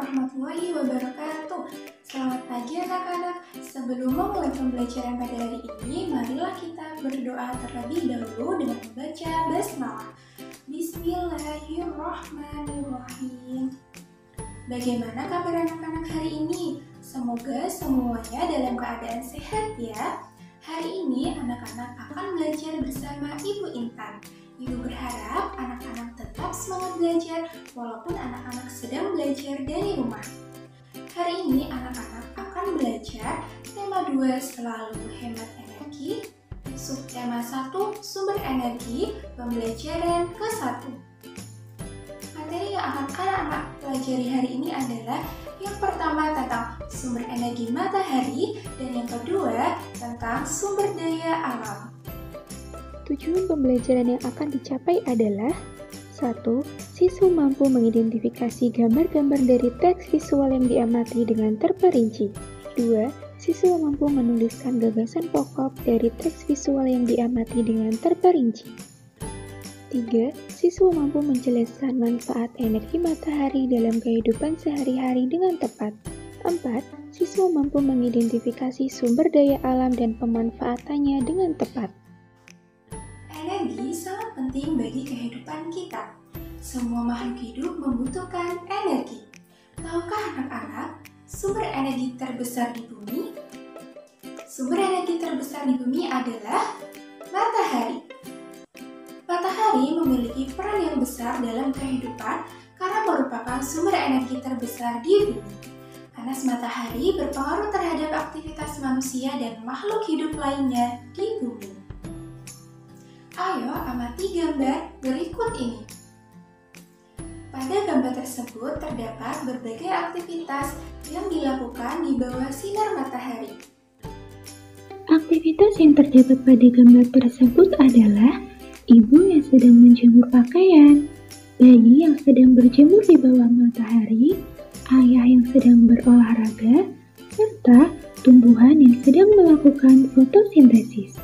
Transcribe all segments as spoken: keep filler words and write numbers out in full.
warahmatullahi wabarakatuh. Selamat pagi anak-anak. Sebelum memulai pembelajaran pada hari ini, marilah kita berdoa terlebih dahulu dengan membaca basmalah. Bismillahirrahmanirrahim. Bagaimana kabar anak-anak hari ini? Semoga semuanya dalam keadaan sehat ya. Hari ini anak-anak akan belajar bersama Ibu Intan. Ibu berharap anak-anak tetap semangat belajar walaupun anak-anak sedang belajar dari rumah. Hari ini anak-anak akan belajar tema dua selalu hemat energi, subtema satu sumber energi, pembelajaran ke satu. Materi yang akan anak-anak pelajari hari ini adalah yang pertama tentang sumber energi matahari dan yang kedua tentang sumber daya alam. Tujuan pembelajaran yang akan dicapai adalah satu. Siswa mampu mengidentifikasi gambar-gambar dari teks visual yang diamati dengan terperinci. dua. Siswa mampu menuliskan gagasan pokok dari teks visual yang diamati dengan terperinci. tiga. Siswa mampu menjelaskan manfaat energi matahari dalam kehidupan sehari-hari dengan tepat. empat. Siswa mampu mengidentifikasi sumber daya alam dan pemanfaatannya dengan tepat. Energi sangat penting bagi kehidupan kita. Semua makhluk hidup membutuhkan energi. Tahukah anak-anak, sumber energi terbesar di bumi? Sumber energi terbesar di bumi adalah matahari. Matahari memiliki peran yang besar dalam kehidupan karena merupakan sumber energi terbesar di bumi. Panas matahari berpengaruh terhadap aktivitas manusia dan makhluk hidup lainnya di bumi. Ayo amati gambar berikut ini. Pada gambar tersebut terdapat berbagai aktivitas yang dilakukan di bawah sinar matahari. Aktivitas yang terdapat pada gambar tersebut adalah ibu yang sedang menjemur pakaian, bayi yang sedang berjemur di bawah matahari, ayah yang sedang berolahraga, serta tumbuhan yang sedang melakukan fotosintesis.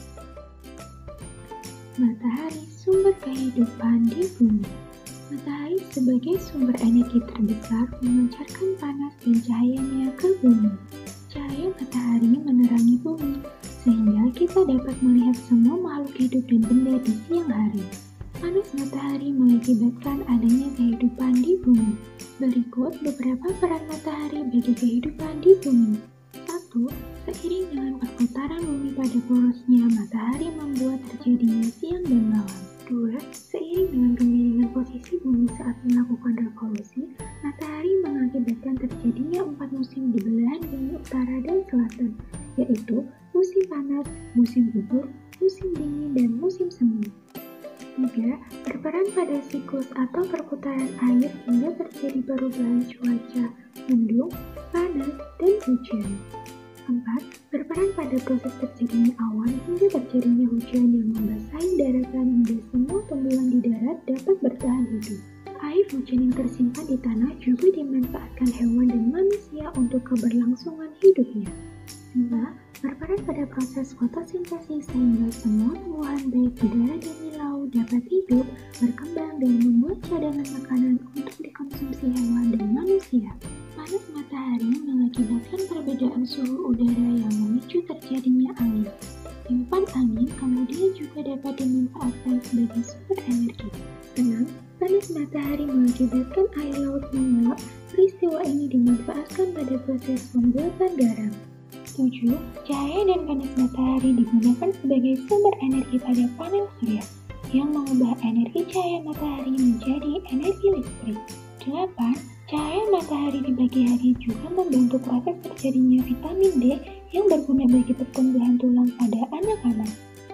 Matahari sumber kehidupan di bumi. Matahari sebagai sumber energi terbesar memancarkan panas dan cahayanya ke bumi. Cahaya matahari menerangi bumi, sehingga kita dapat melihat semua makhluk hidup dan benda di siang hari. Panas matahari mengakibatkan adanya kehidupan di bumi. Berikut beberapa peran matahari bagi kehidupan di bumi. satu. Seiring dengan perputaran bumi pada porosnya, matahari membuat terjadinya siang dan malam. dua. Seiring dengan kemiringan posisi bumi saat melakukan revolusi, matahari mengakibatkan terjadinya empat musim di belahan bumi utara dan selatan, yaitu musim panas, musim gugur, musim dingin, dan musim semi. tiga. Berperan pada siklus atau perputaran air hingga terjadi perubahan cuaca, mendung, panas, dan hujan. empat. Berperan pada proses terjadinya awan hingga terjadinya hujan yang membasahi daratan hingga semua tumbuhan di darat dapat bertahan hidup. Air hujan yang tersimpan di tanah juga dimanfaatkan hewan dan manusia untuk keberlangsungan hidupnya. lima. Berperan pada proses fotosintesis sehingga semua tumbuhan baik di darat dan di laut dapat hidup, berkembang, dan membuat cadangan makanan untuk dikonsumsi hewan dan manusia. Panas matahari mengakibatkan perbedaan suhu udara yang memicu terjadinya angin. Tiupan angin kemudian juga dapat dimanfaatkan sebagai sumber energi. enam. Panas matahari mengakibatkan air laut menguap. Peristiwa ini dimanfaatkan pada proses pembuatan garam. tujuh. Cahaya dan panas matahari digunakan sebagai sumber energi pada panel surya yang mengubah energi cahaya matahari menjadi energi listrik. delapan. Cahaya matahari di pagi hari juga membantu proses terjadinya vitamin D yang berguna bagi pertumbuhan tulang pada anak-anak.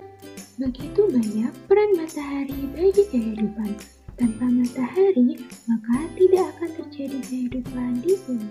Begitu banyak peran matahari bagi kehidupan. Tanpa matahari, maka tidak akan terjadi kehidupan di bumi.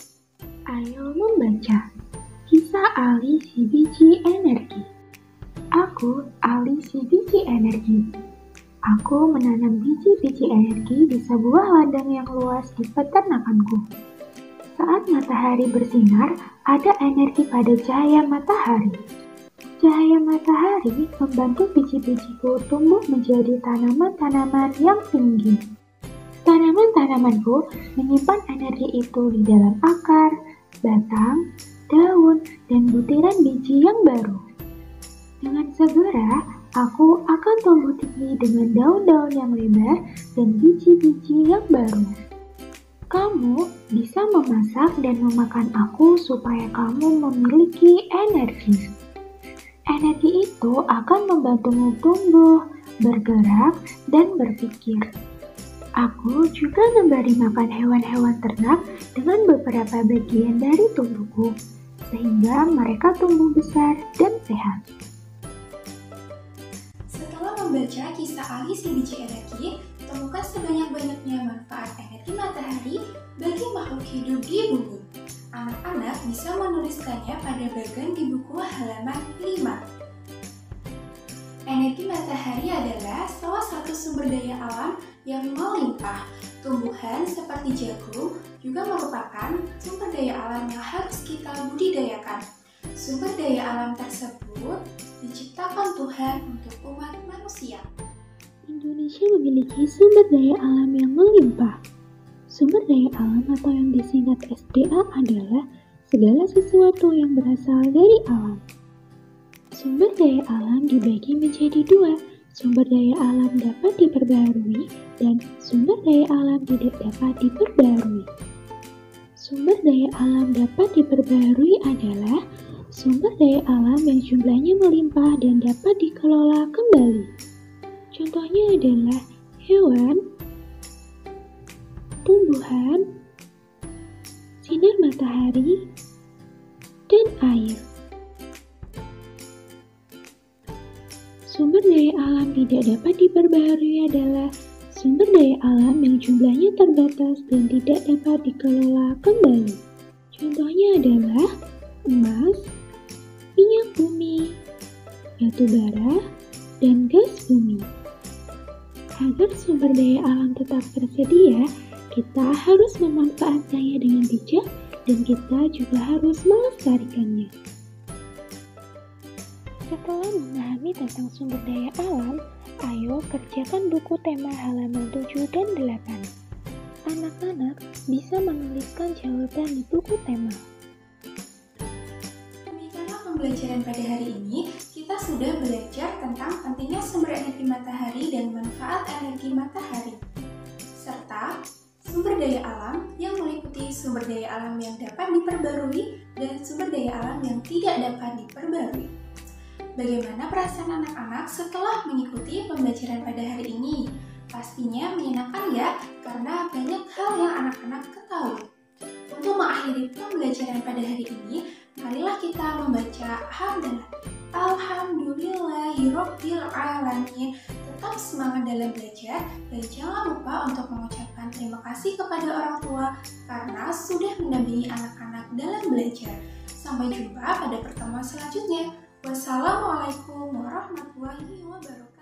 Ayo membaca. Kisah Ali si biji energi. Aku Ali si biji energi. Aku menanam biji-biji energi di sebuah ladang yang luas di peternakanku. Saat matahari bersinar, ada energi pada cahaya matahari. Cahaya matahari membantu biji-bijiku tumbuh menjadi tanaman-tanaman yang tinggi. Tanaman-tanamanku menyimpan energi itu di dalam akar, batang, daun, dan butiran biji yang baru. Dengan segera, aku akan tumbuh tinggi dengan daun-daun yang lebar dan biji-biji yang baru. Kamu bisa memasak dan memakan aku supaya kamu memiliki energi. Energi itu akan membantumu tumbuh, bergerak, dan berpikir. Aku juga memberi makan hewan-hewan ternak dengan beberapa bagian dari tubuhku, sehingga mereka tumbuh besar dan sehat. Setelah membaca kisah ahli si biji energi, temukan sebanyak-banyaknya manfaat energi matahari bagi makhluk hidup di bumi. Anak-anak bisa menuliskannya pada bagian di buku halaman lima. Energi matahari adalah salah satu sumber daya alam yang melimpah. Tumbuhan seperti jagung juga merupakan sumber daya alam yang harus kita budidayakan. Sumber daya alam tersebut diciptakan Tuhan untuk umat manusia. Indonesia memiliki sumber daya alam yang melimpah. Sumber daya alam atau yang disingkat S D A adalah segala sesuatu yang berasal dari alam. Sumber daya alam dibagi menjadi dua. Sumber daya alam dapat diperbaharui dan sumber daya alam tidak dapat diperbaharui. Sumber daya alam dapat diperbaharui adalah sumber daya alam yang jumlahnya melimpah dan dapat dikelola kembali. Contohnya adalah hewan, tumbuhan, sinar matahari, dan air. Sumber daya alam tidak dapat diperbaharui adalah sumber daya alam yang jumlahnya terbatas dan tidak dapat dikelola kembali. Contohnya adalah emas, minyak bumi, batu bara, dan gas bumi. Agar sumber daya alam tetap tersedia, kita harus memanfaatkannya dengan bijak dan kita juga harus melestarikannya. Setelah memahami tentang sumber daya alam, ayo kerjakan buku tema halaman tujuh dan delapan. Anak-anak bisa menuliskan jawaban di buku tema. Demikianlah pembelajaran pada hari ini. Kita sudah belajar tentang pentingnya sumber energi matahari dan manfaat energi matahari, serta sumber daya alam yang meliputi sumber daya alam yang dapat diperbarui dan sumber daya alam yang tidak dapat diperbarui. Bagaimana perasaan anak-anak setelah mengikuti pembelajaran pada hari ini? Pastinya menyenangkan ya, karena banyak hal yang anak-anak ketahui. Untuk mengakhiri pembelajaran pada hari ini, marilah kita membaca hamdalah. Alhamdulillahirabbil alamin. Tetap semangat dalam belajar dan jangan lupa untuk mengucapkan terima kasih kepada orang tua karena sudah mendampingi anak-anak dalam belajar. Sampai jumpa pada pertemuan selanjutnya. Wassalamualaikum warahmatullahi wabarakatuh.